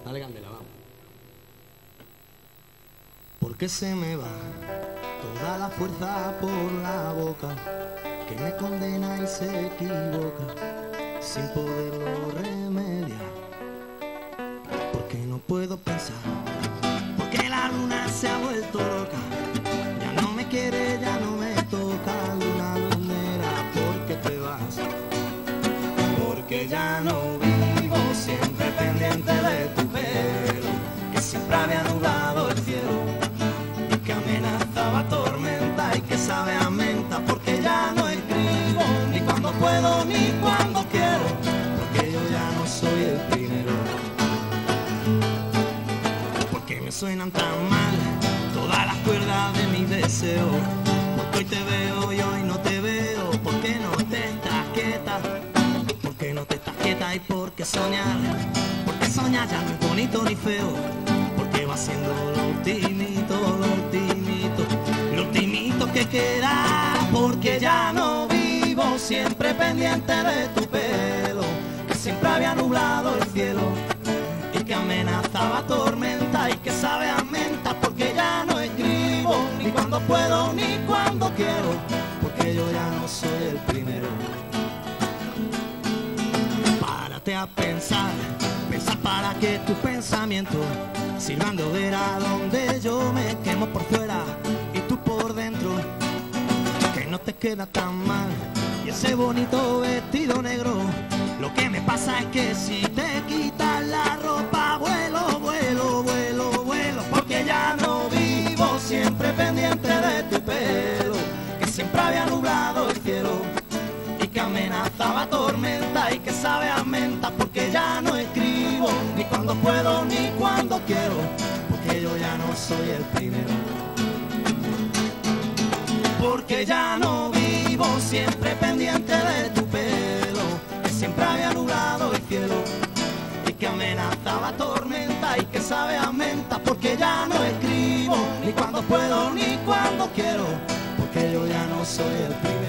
Dale candela, vamos. Porque se me va toda la fuerza por la boca, que me condena y se equivoca sin poderlo remediar. Porque no puedo pensar, porque la luna se ha vuelto loca, ya no me quiere, ya no me toca, luna lunera, porque te vas. Porque ya no vivo siempre pendiente de tu pelo, que siempre había nublado el cielo y que amenazaba tormenta y que sabe a menta. Porque ya no escribo ni cuando puedo ni cuando quiero, porque yo ya no soy el primero. Porque me suenan tan mal todas las cuerdas de mi deseo, porque hoy te veo y hoy no te veo, porque no te estás quieta, porque no te estás quieta. Y porque soñar ya no es bonito ni feo, porque va siendo lo ultimito que queda. Porque ya no vivo siempre pendiente de tu pelo, que siempre había nublado el cielo y que amenazaba tormenta y que sabe a menta. Porque ya no escribo ni cuando puedo ni cuando quiero, porque yo ya no soy el primero. Párate a pensar, pensa para que tu pensamiento sirvan de hoguera donde yo me quemo por fuera y tú por dentro, que no te queda tan mal. Y ese bonito vestido negro, lo que me pasa es que si te quitas la ropa vuelo, vuelo, vuelo, vuelo. Porque ya no vivo siempre pendiente de tu pelo, que siempre había nublado el cielo y que amenazaba tormenta y que sabe a menta. Porque ya no escribo ni cuando puedo ni cuando quiero, porque yo ya no soy el primero. Porque ya no vivo siempre pendiente de tu pelo, que siempre había nublado el cielo y que amenazaba tormenta y que sabe a menta. Porque ya no escribo ni cuando puedo ni cuando quiero, porque yo ya no soy el primero.